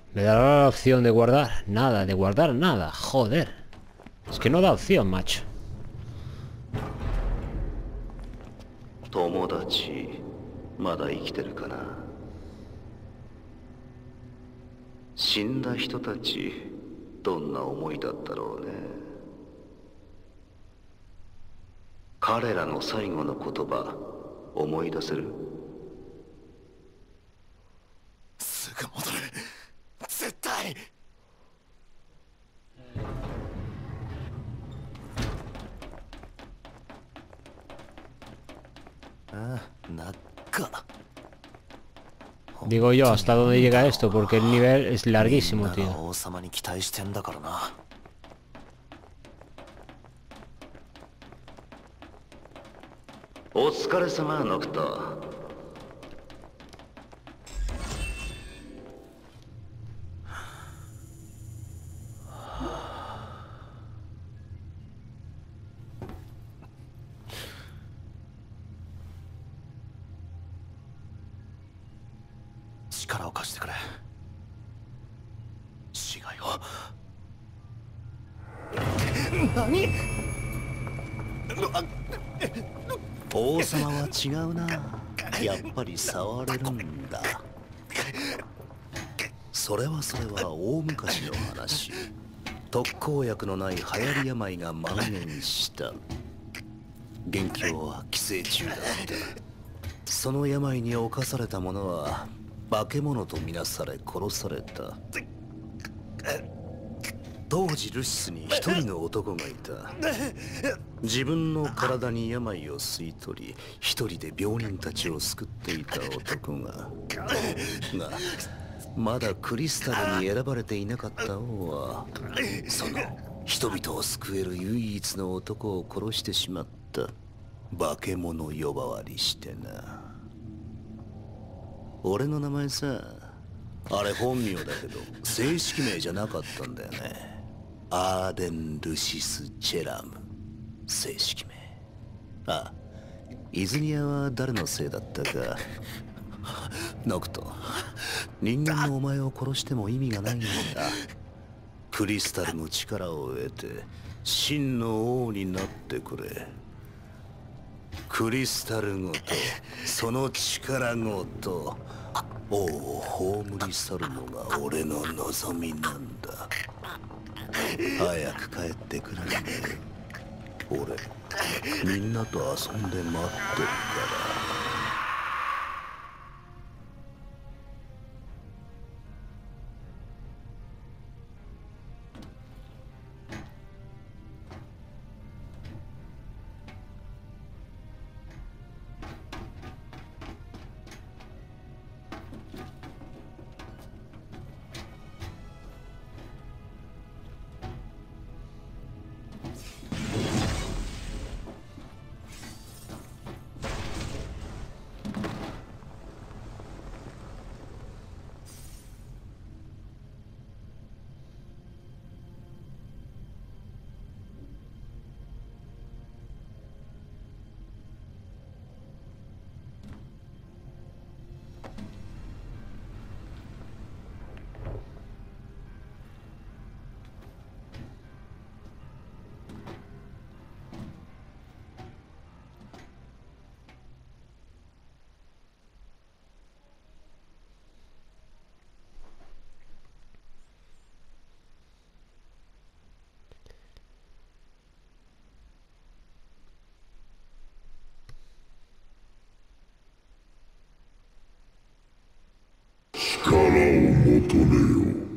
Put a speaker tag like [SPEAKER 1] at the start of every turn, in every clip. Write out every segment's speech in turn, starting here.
[SPEAKER 1] Me dará la opción de guardar. Nada, de guardar nada. Joder. Es que no da opción, macho.
[SPEAKER 2] 友達まだ生きてるかな。死んだ人たちどんな思いだったろうね。彼らの最後の言葉思い出せる？
[SPEAKER 3] すぐ戻る。絶対。
[SPEAKER 1] Digo yo, ¿hasta dónde llega esto? Porque el nivel es larguísimo, tío.
[SPEAKER 3] 王様に期待してんだからな。
[SPEAKER 2] お疲れ様ノクト。
[SPEAKER 3] 力を貸してくれ。死骸を。何？
[SPEAKER 2] 王様は違うな。やっぱり触れるんだ。それは大昔の話。特効薬のない流行り病が蔓延した。元凶は寄生虫だった。その病に侵された者は化け物とみなされ殺された。当時ルシスに一人の男がいた。自分の体に病を吸い取り、一人で病人たちを救っていた男がまだクリスタルに選ばれていなかった王は、その人々を救える唯一の男を殺してしまった。化け物呼ばわりしてな。俺の名前さ、あれ本名だけど正式名じゃなかったんだよね。アーデン・ルシス・チェラム。正式名。あ、イズニアは誰のせいだったか。ノクト、人間のお前を殺しても意味がないんだ。クリスタルの力を得て真の王になってくれ。クリスタルごとその力ごと王を葬り去るのが俺の望みなんだ。早く帰ってくるんだよ。俺みんなと遊んで待ってるから。力を求めよ。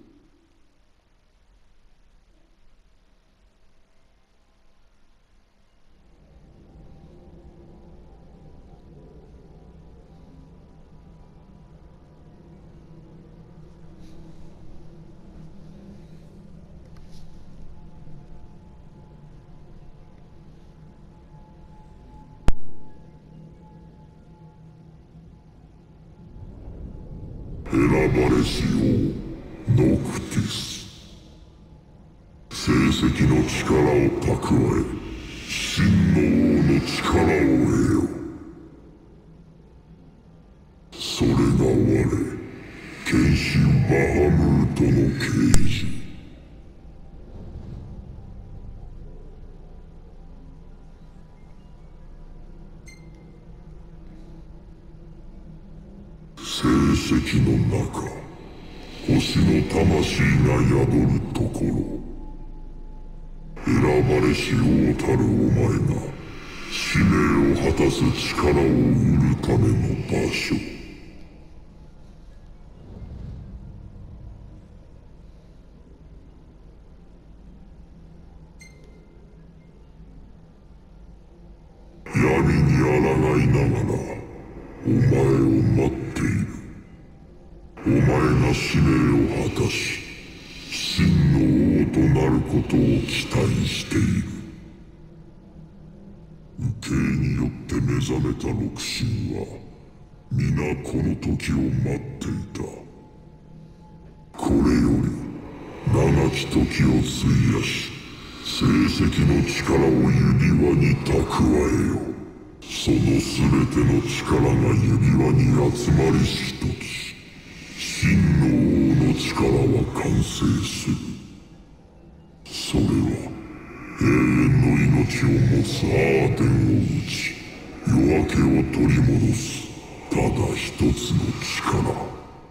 [SPEAKER 2] 選ばれし王ノクティス。成績の力を蓄え、真の王の力を得よ。それが我、
[SPEAKER 4] 剣士バハムートの刑事。成績の中、星の魂が宿るところ、選ばれし王たるお前が使命を果たす力を得るための場所。闇に抗いながらお前を待っている。お前が使命を果たし真の王となることを期待している。受刑によって目覚めた六神は皆この時を待っていた。これより長き時を費やし成績の力を指輪に蓄えよ。その全ての力が指輪に集まりし時、真の王の力は完成する。それは永遠の命を持つアーデンを打ち、夜明けを取り戻すただ一つの力。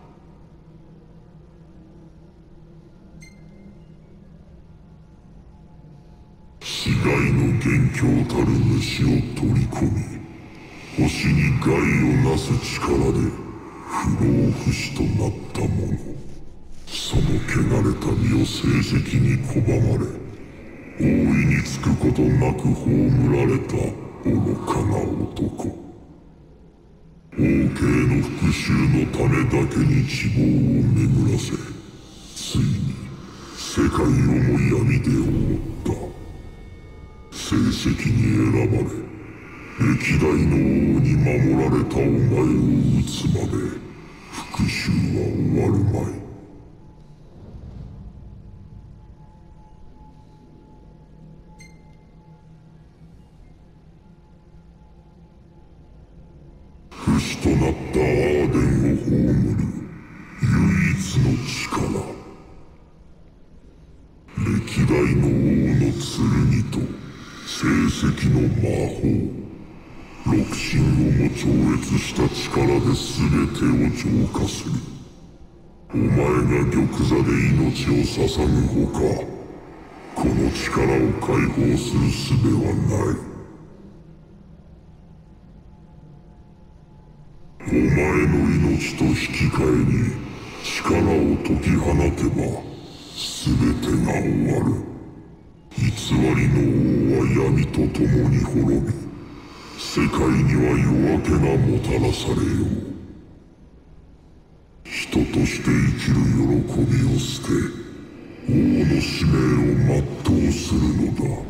[SPEAKER 4] 死骸の元凶たる虫を取り込み、星に害をなす力で不老不死となった者、その汚れた身を成績に拒まれ、大いにつくことなく葬られた愚かな男。王兄の復讐のためだけに希望を巡らせ、ついに世界をも闇で覆った。成績に選ばれ歴代の王に守られたお前を討つまで復讐は終わるまい。不死となったアーデンを葬る唯一の力、歴代の王の剣と成績の魔法、六神をも超越した力で全てを浄化する。お前が玉座で命を捧ぐほか、この力を解放する術はない。お前の命と引き換えに力を解き放てば全てが終わる。偽りの王は闇と共に滅び、世界には夜明けがもたらされよう。人として生きる喜びを捨て、王の使命を全うするのだ。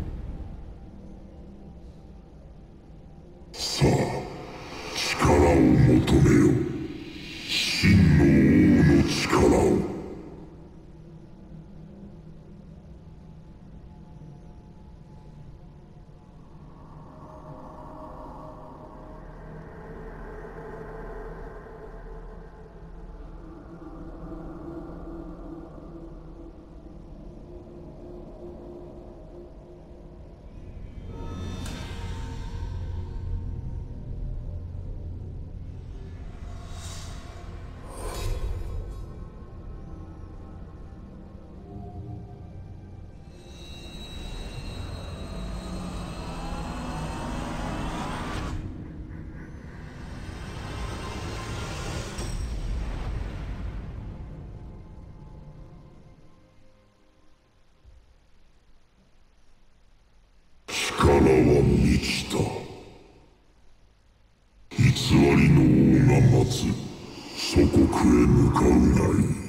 [SPEAKER 4] さあ、力を求めよ。真の王の力を。力は満ちた。偽りの王が待つ祖国へ向かうがいい。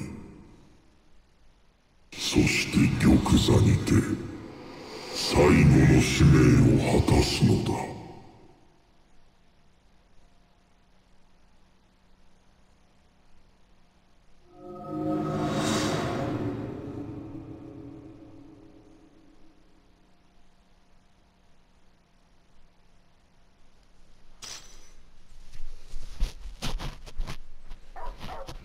[SPEAKER 4] そして玉座にて最後の使命を果たすのだ。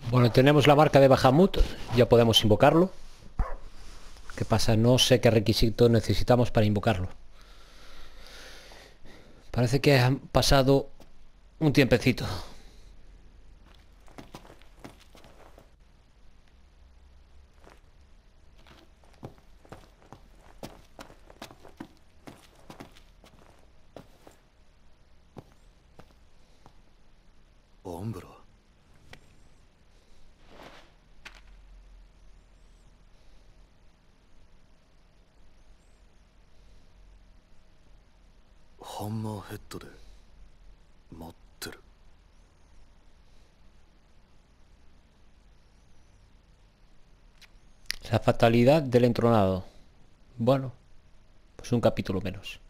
[SPEAKER 1] Bueno, tenemos la marca de Bahamut. Ya podemos invocarlo. ¿Qué pasa? No sé qué requisito necesitamos para invocarlo. Parece que ha pasado un tiempecito.
[SPEAKER 2] Hombro. Hammer Head で待ってる。
[SPEAKER 1] La fatalidad del entronado. Bueno, pues un capítulo menos.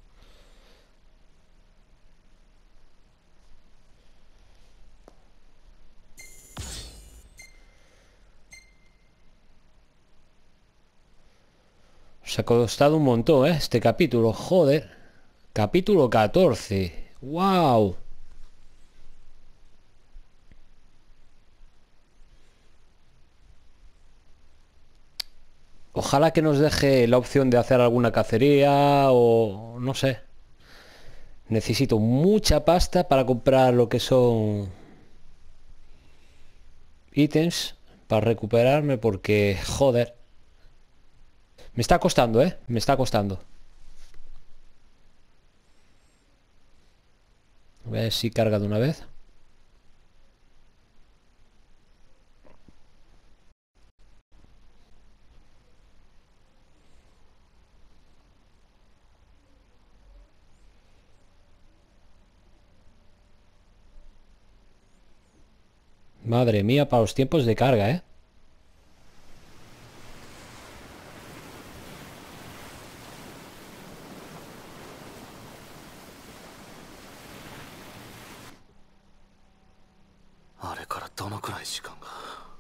[SPEAKER 1] Os ha costado un montón, este capítulo, joder. Capítulo 14. ¡Wow! Ojalá que nos deje la opción de hacer alguna cacería o no sé. Necesito mucha pasta para comprar lo que son ítems para recuperarme porque, joder. Me está costando, me está costando. A ver si carga de una vez. Madre mía, para los tiempos de carga,
[SPEAKER 2] あれからどのくらい時間が。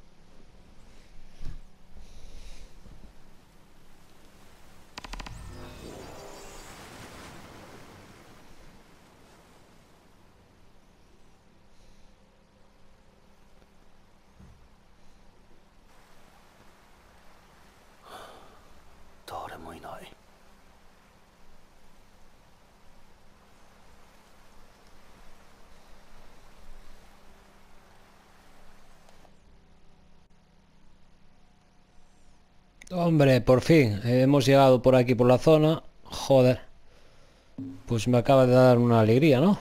[SPEAKER 2] 誰もいない。
[SPEAKER 1] Hombre, por fin, hemos llegado por aquí, por la zona. Joder. Pues me acaba de dar una alegría, ¿no?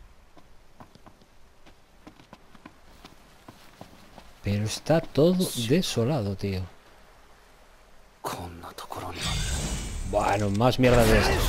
[SPEAKER 1] Pero está todo desolado, tío. Bueno, más mierda de esto.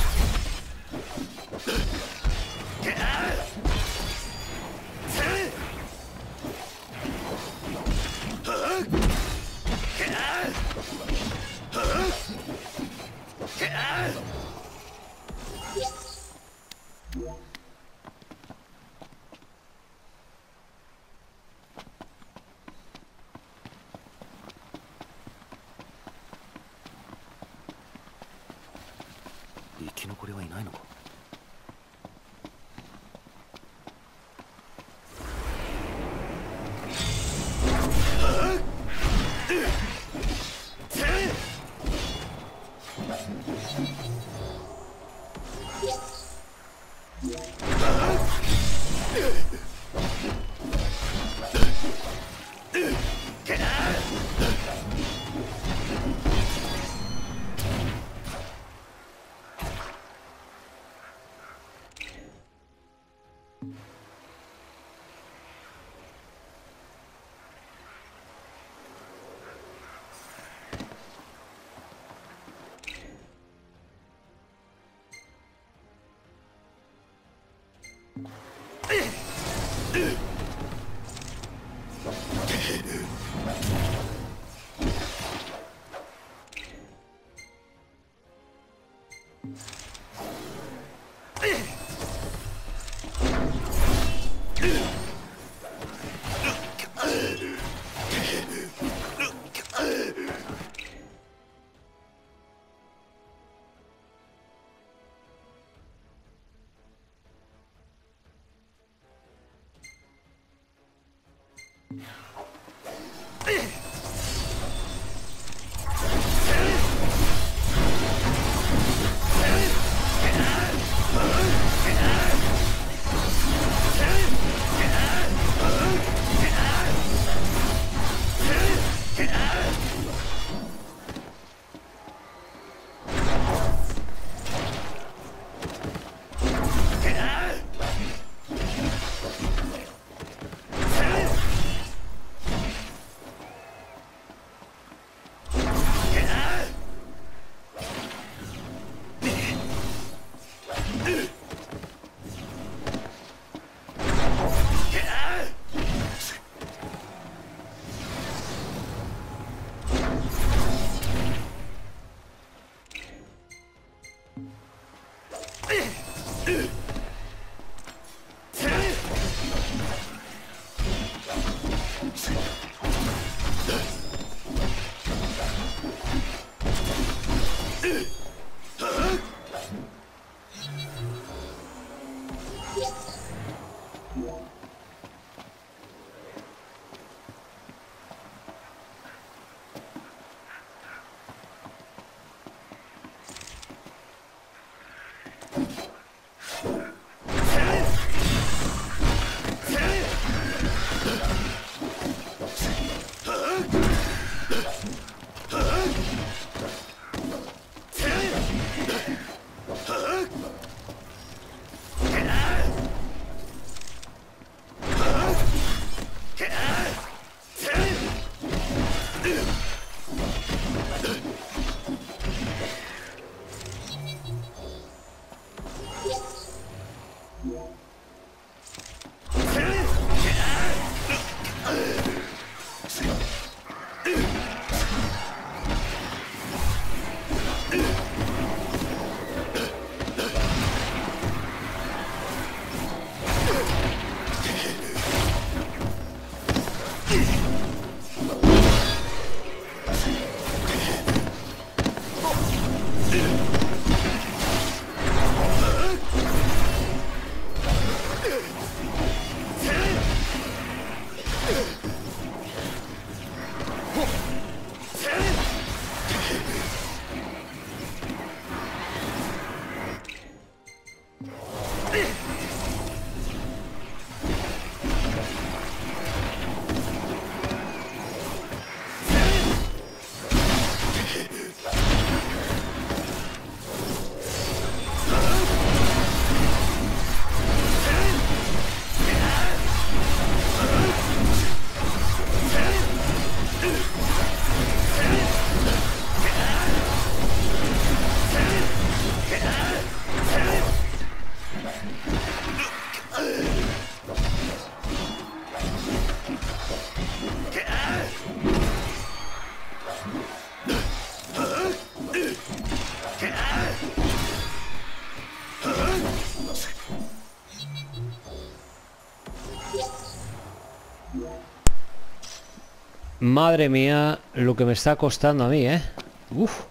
[SPEAKER 1] Madre mía, lo que me está costando a mí, ¿eh? Uf.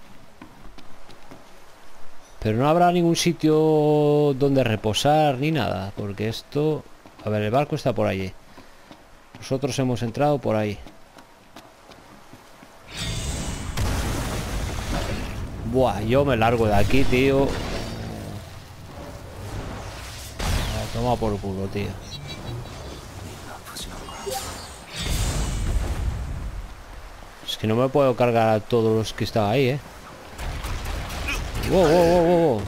[SPEAKER 1] Pero no habrá ningún sitio donde reposar ni nada, porque esto... A ver, el barco está por allí. Nosotros hemos entrado por ahí. Buah, yo me largo de aquí, tío. Toma por culo, tío. Es que no me puedo cargar a todos los que están ahí, Wow, wow, wow, wow.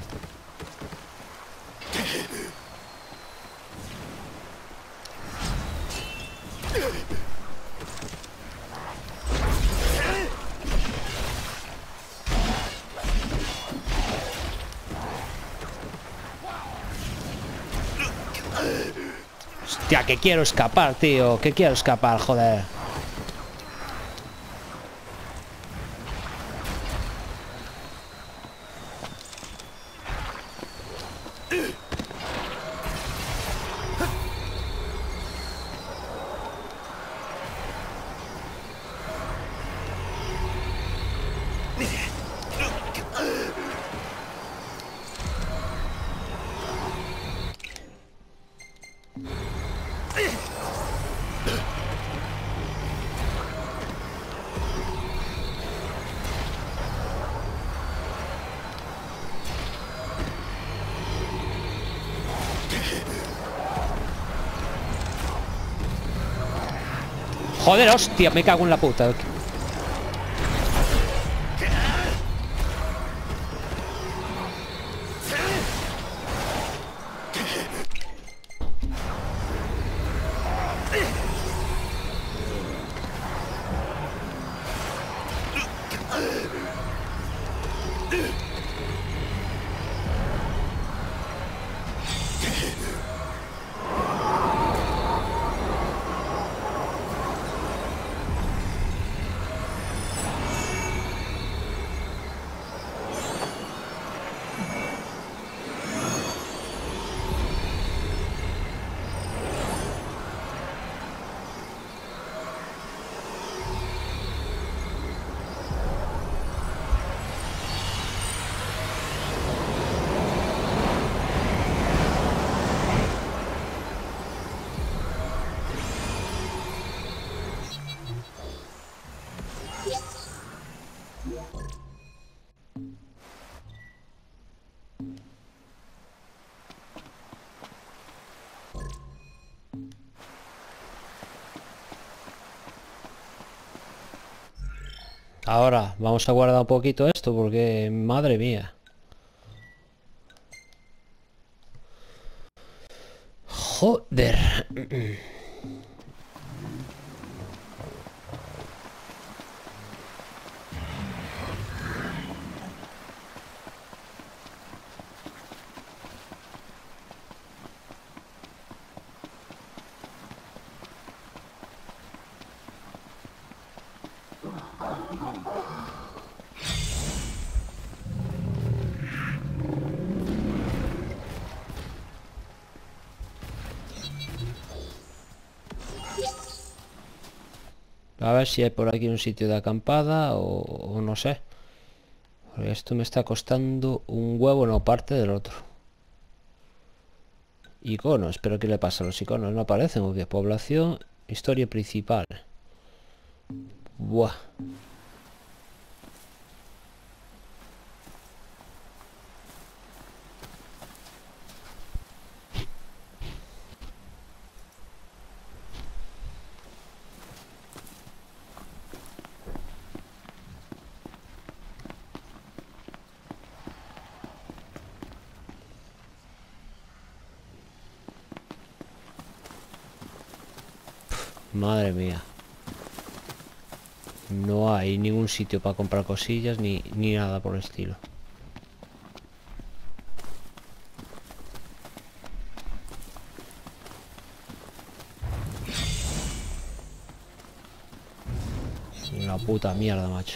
[SPEAKER 1] Hostia, que quiero escapar, tío. Que quiero escapar, joder. Joder, hostia, me cago en la puta. Ahora, vamos a guardar un poquito esto porque, madre mía. Joder. A ver si hay por aquí un sitio de acampada o no sé. Porque esto me está costando un huevo, no parte del otro. Iconos, pero ¿qué le pasa a los iconos? No aparecen, obvio. Población, historia principal. Buah. Madre mía. No hay ningún sitio para comprar cosillas ni nada por el estilo. Una puta mierda, macho.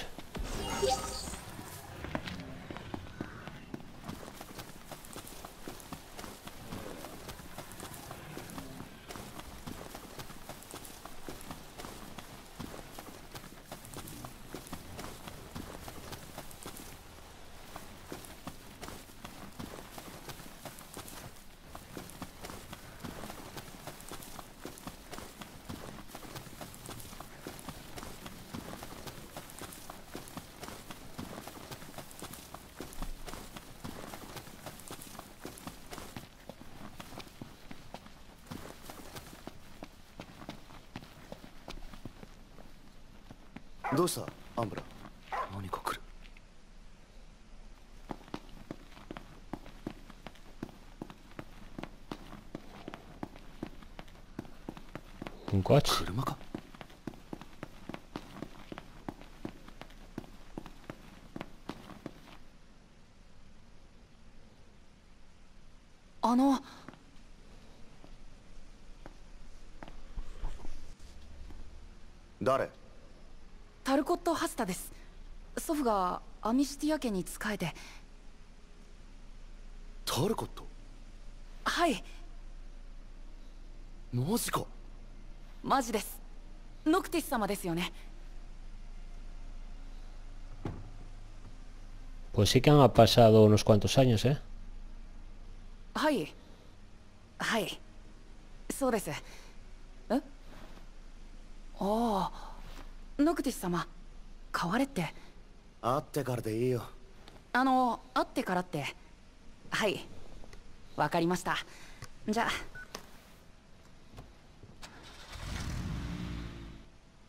[SPEAKER 1] Un coche.
[SPEAKER 2] ¿Dónde?
[SPEAKER 5] タルコット・ハスタです。祖父がアミシティア家に仕えて。
[SPEAKER 2] タルコット？
[SPEAKER 5] はい。
[SPEAKER 2] マジか。
[SPEAKER 5] マジです。ノクティス様ですよね。
[SPEAKER 1] Pues sí que han pasado unos cuantos años, ¿eh?
[SPEAKER 5] はい。はい。そうです。え？ああ、ノクティス様、変われって。
[SPEAKER 2] 会ってからでいいよ。
[SPEAKER 5] 会ってからって。はい。わかりました。じゃあ。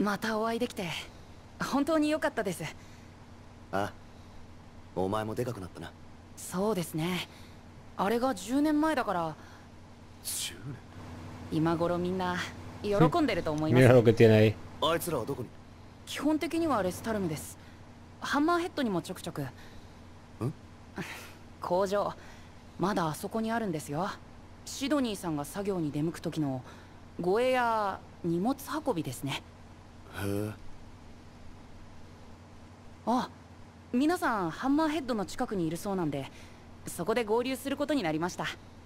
[SPEAKER 5] またお会いできて本当に良かったです。
[SPEAKER 2] あ、お前もでかくなったな。
[SPEAKER 5] そうですね。あれが10年前だから
[SPEAKER 3] 10年。
[SPEAKER 5] 今頃みんな喜んでると思いま
[SPEAKER 1] Mira
[SPEAKER 5] す。
[SPEAKER 1] lo que tiene ahí.
[SPEAKER 2] あいつらはどこに？
[SPEAKER 5] 基本的にはレスタルムです。ハンマーヘッドにもちょくちょく。工場まだあそこにあるんですよ。シドニーさんが作業に出向く時の護衛や荷物運びですね。
[SPEAKER 2] へえ。
[SPEAKER 5] あ、皆さんハンマーヘッドの近くにいるそうなんで、そこで合流することになりました。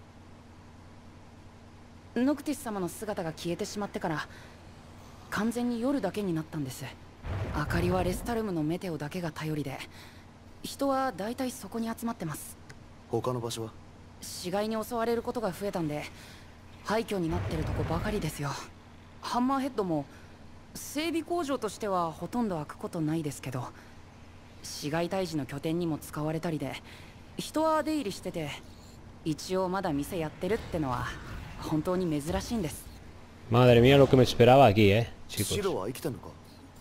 [SPEAKER 5] ノクティス様の姿が消えてしまってから完全に夜だけになったんです。明かりはレスタルムのメテオだけが頼りで、人はだいたいそこに集まってます。
[SPEAKER 2] 他の場所は？
[SPEAKER 5] 死骸に襲われることが増えたんで廃墟になってるとこばかりですよ。ハンマーヘッドも整備工場としてはほとんど開くことないですけど、死骸退治の拠点にも使われたりで人は出入りしてて、一応まだ店やってるってのは本当に珍しいんです。
[SPEAKER 1] Madre mía lo que me esperaba aquí, chicos.
[SPEAKER 2] シロは生きてんのか？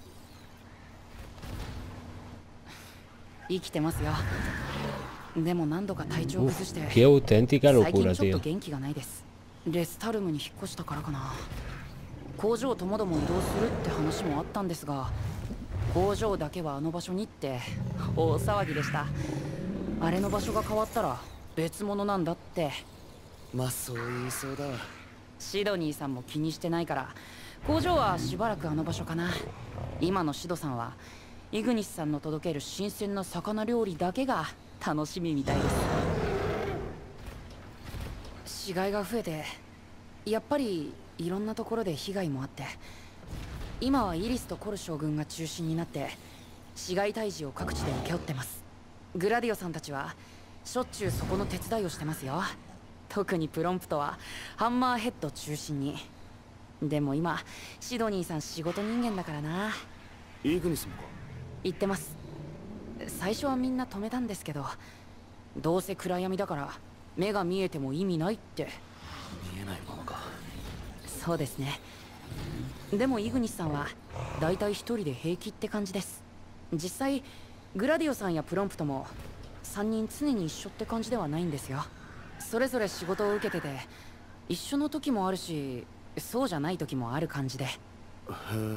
[SPEAKER 5] 生きてますよ。でも何度か体調を崩して
[SPEAKER 1] Qué auténtica
[SPEAKER 5] 最近
[SPEAKER 1] locura,
[SPEAKER 5] ちょっ
[SPEAKER 1] tío.
[SPEAKER 5] と元気がないです。レスタルムに引っ越したからかな。工場ともども移動するって話もあったんですが、工場だけはあの場所にって大騒ぎでした。あれの場所が変わったら別物なんだって。
[SPEAKER 2] まあそう言いそうだ。
[SPEAKER 5] シドニーさんも気にしてないから工場はしばらくあの場所かな。今のシドさんはイグニスさんの届ける新鮮な魚料理だけが楽しみみたいです。死骸が増えてやっぱりいろんなところで被害もあって、今はイリスとコル将軍が中心になって死骸退治を各地で請け負ってます。グラディオさんたちはしょっちゅうそこの手伝いをしてますよ。特にプロンプトはハンマーヘッド中心に。でも今シドニーさん仕事人間だからな。
[SPEAKER 2] イグニスもか？
[SPEAKER 5] 言ってます。最初はみんな止めたんですけど、どうせ暗闇だから目が見えても意味ないって。
[SPEAKER 2] 見えないままか。
[SPEAKER 5] そうですね。でもイグニスさんはだいたい一人で平気って感じです。実際グラディオさんやプロンプトも3人常に一緒って感じではないんですよ。それぞれ仕事を受けてて一緒の時もあるし、そうじゃない時もある感じで。
[SPEAKER 2] へえ。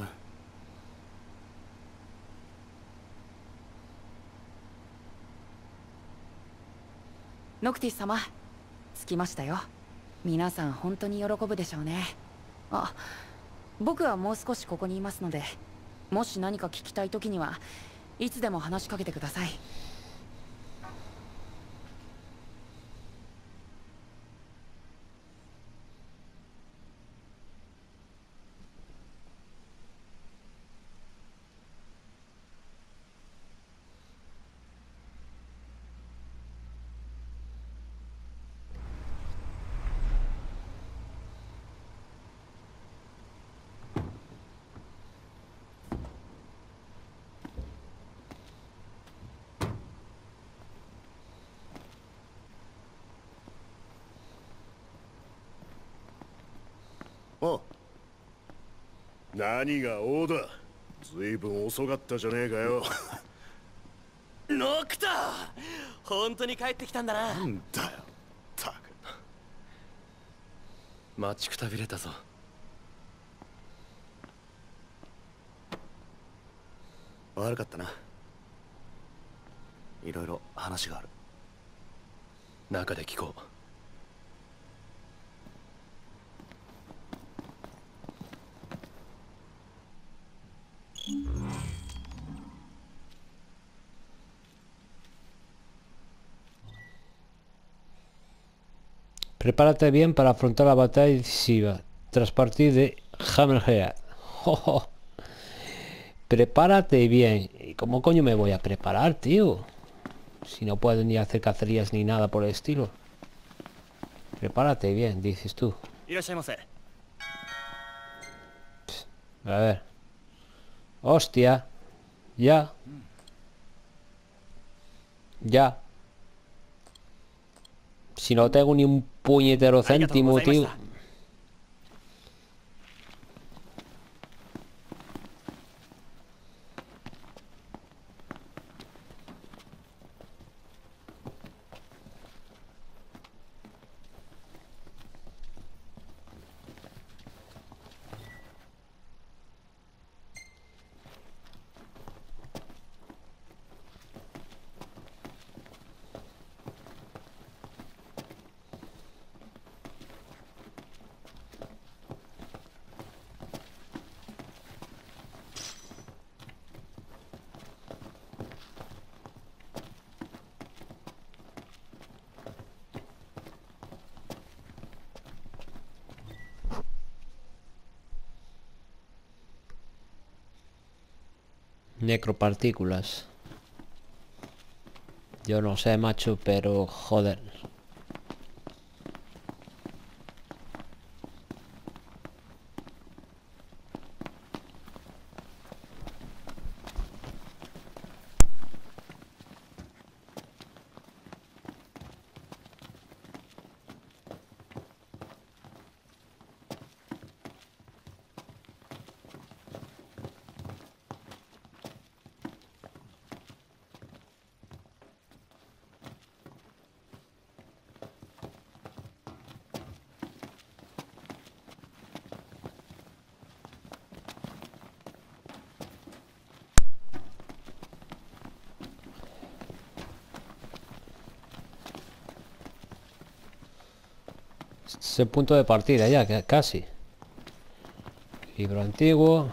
[SPEAKER 5] ノクティス様、着きましたよ。皆さん本当に喜ぶでしょうね。あ、僕はもう少しここにいますので、もし何か聞きたい時にはいつでも話しかけてください。
[SPEAKER 2] お、
[SPEAKER 3] 何が王だ。ずいぶん遅かったじゃねえかよ。
[SPEAKER 6] ノクター、本当に帰ってきたんだな。
[SPEAKER 3] なんだよ、たく。
[SPEAKER 6] 待ちくたびれたぞ。
[SPEAKER 2] 悪かったな。いろいろ話がある。
[SPEAKER 6] 中で聞こう。
[SPEAKER 1] Prepárate bien para afrontar la batalla decisiva tras partir de Hammerhead. Oh, prepárate bien. ¿Y cómo coño me voy a preparar, tío? Si no puedo ni hacer cacerías ni nada por el estilo. Prepárate bien, dices tú. A ver. Hostia. Ya. Ya. Si no tengo ni un puñetero céntimo, tío. Necropartículas. Yo no sé, macho, pero joder. Es el punto de partida ya, casi. Libro antiguo.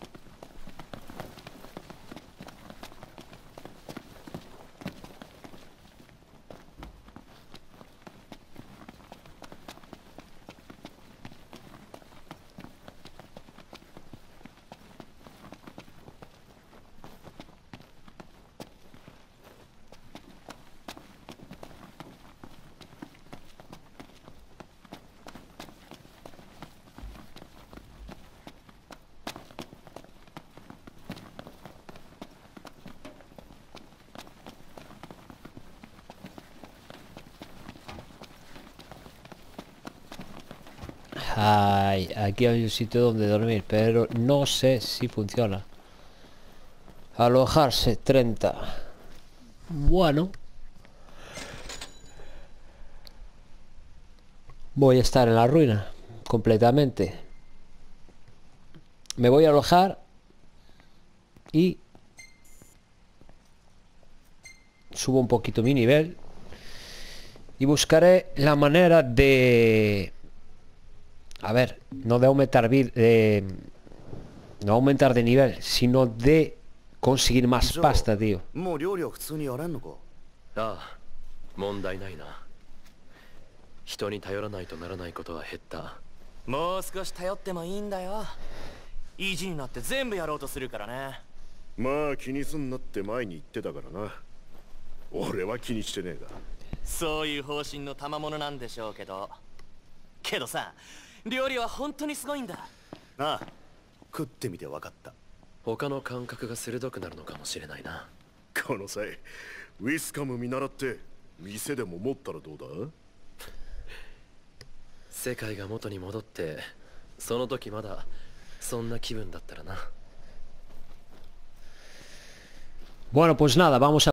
[SPEAKER 1] Ay, aquí hay un sitio donde dormir, pero no sé si funciona. Alojarse 30. Bueno, voy a estar en la ruina completamente. Me voy a alojar y subo un poquito mi nivel y buscaré la manera de... A ver, no de aumentar no aumentar de nivel, sino de conseguir más pasta, tío.
[SPEAKER 2] もう料理は普通にやらんのか。
[SPEAKER 6] ああ、問題ないな。人に頼らないとならないことは減った。もう少し頼ってもいいんだよ。意地になって全部やろうとするからね。
[SPEAKER 4] まあ気にすんなって前に言ってたからな。俺は気にしてねえが。
[SPEAKER 6] そういう方針の賜物なんでしょうけど。けどさ、料理は本当にすごいんだ。
[SPEAKER 2] ああ、食ってみて分かった。
[SPEAKER 6] 他の感覚が鋭くなるのかもしれないな。
[SPEAKER 4] この際ウィスカム見習って店でも持ったらどうだ。
[SPEAKER 6] 世界が元に戻ってその時まだそんな気分だったらな。
[SPEAKER 1] Bueno, pues nada, vamos a